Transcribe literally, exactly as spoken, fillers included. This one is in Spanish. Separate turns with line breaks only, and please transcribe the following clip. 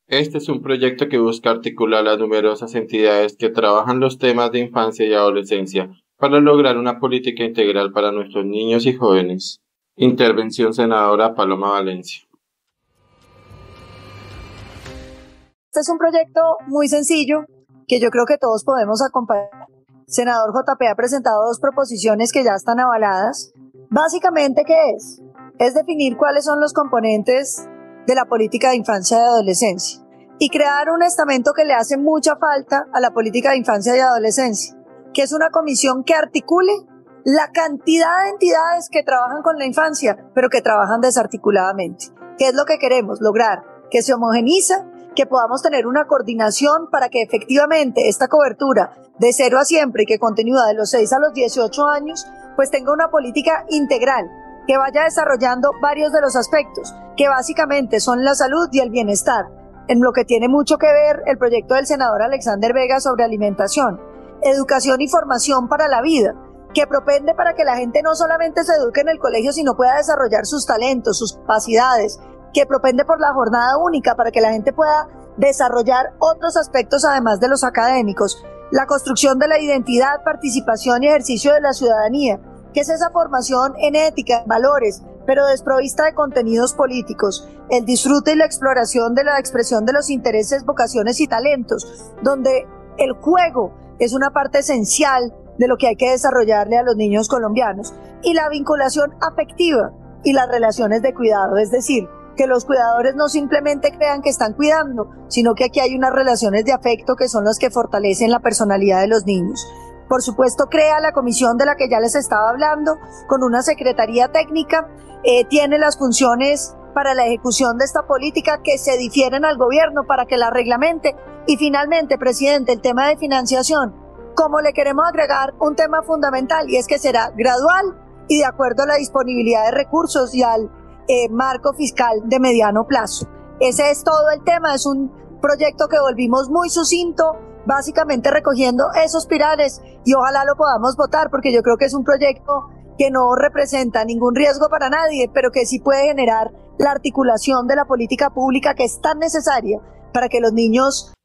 Este es un proyecto que busca articular las numerosas entidades que trabajan los temas de infancia y adolescencia para lograr una política integral para nuestros niños y jóvenes. Intervención senadora Paloma Valencia.
Este es un proyecto muy sencillo que yo creo que todos podemos acompañar. El senador J P ha presentado dos proposiciones que ya están avaladas. Básicamente, ¿qué es? Es definir cuáles son los componentes de la política de infancia y adolescencia y crear un estamento que le hace mucha falta a la política de infancia y adolescencia, que es una comisión que articule la cantidad de entidades que trabajan con la infancia, pero que trabajan desarticuladamente. ¿Qué es lo que queremos lograr? Que se homogeniza, que podamos tener una coordinación para que efectivamente esta cobertura de cero a siempre y que continúa de los seis a los dieciocho años, pues tenga una política integral, que vaya desarrollando varios de los aspectos, que básicamente son la salud y el bienestar, en lo que tiene mucho que ver el proyecto del senador Alexander Vega sobre alimentación, educación y formación para la vida, que propende para que la gente no solamente se eduque en el colegio, sino pueda desarrollar sus talentos, sus capacidades, que propende por la jornada única para que la gente pueda desarrollar otros aspectos además de los académicos, la construcción de la identidad, participación y ejercicio de la ciudadanía, que es esa formación en ética, en valores, pero desprovista de contenidos políticos, el disfrute y la exploración de la expresión de los intereses, vocaciones y talentos, donde el juego es una parte esencial de lo que hay que desarrollarle a los niños colombianos, y la vinculación afectiva y las relaciones de cuidado, es decir, que los cuidadores no simplemente crean que están cuidando, sino que aquí hay unas relaciones de afecto que son las que fortalecen la personalidad de los niños. Por supuesto, crea la comisión de la que ya les estaba hablando, con una secretaría técnica, eh, tiene las funciones para la ejecución de esta política que se difieren al gobierno para que la reglamente. Y finalmente, presidente, el tema de financiación, como le queremos agregar un tema fundamental, y es que será gradual y de acuerdo a la disponibilidad de recursos y al eh, marco fiscal de mediano plazo. Ese es todo el tema, es un proyecto que volvimos muy sucinto, básicamente recogiendo esos pilares, y ojalá lo podamos votar, porque yo creo que es un proyecto que no representa ningún riesgo para nadie, pero que sí puede generar la articulación de la política pública que es tan necesaria para que los niños